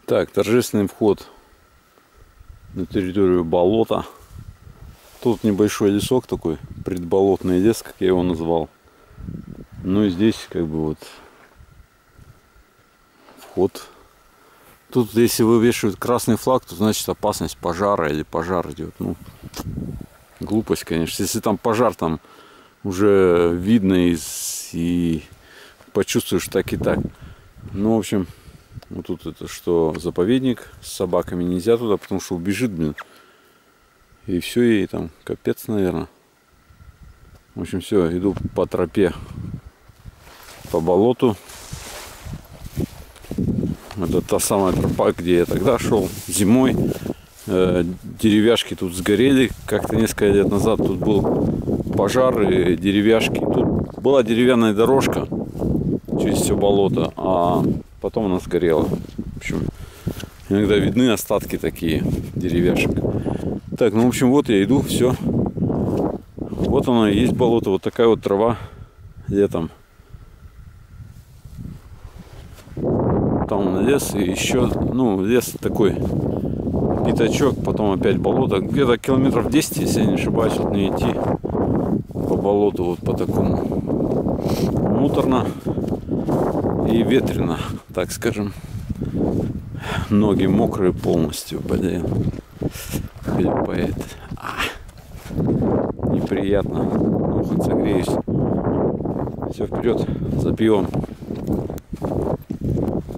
Так, торжественный вход на территорию болота. Тут небольшой лесок такой, предболотный лес, как я его назвал. Ну и здесь как бы вот вход. Тут, если вывешивают красный флаг, то значит опасность пожара или пожар идет. Ну, глупость, конечно. Если там пожар, там уже видно и почувствуешь так и так. Ну, в общем, вот тут это что, заповедник, с собаками нельзя туда, потому что убежит, блин. И все, ей там капец, наверное. В общем, все, иду по тропе, по болоту. Это та самая тропа, где я тогда шел зимой. Деревяшки тут сгорели. Как-то несколько лет назад тут был пожар, и деревяшки. Тут была деревянная дорожка через все болото, а потом она сгорела. В общем, иногда видны остатки такие деревяшек. Так, ну в общем, вот я иду, все. Вот оно и есть болото, вот такая вот трава летом. Там лес и еще, ну, лес такой пятачок, потом опять болото. Где-то километров 10, если я не ошибаюсь, вот мне идти по болоту, вот по такому. Муторно и ветрено, так скажем. Ноги мокрые полностью, блин. Хлюпает. Неприятно. Ну, хоть согреюсь. Все, вперед за пивом.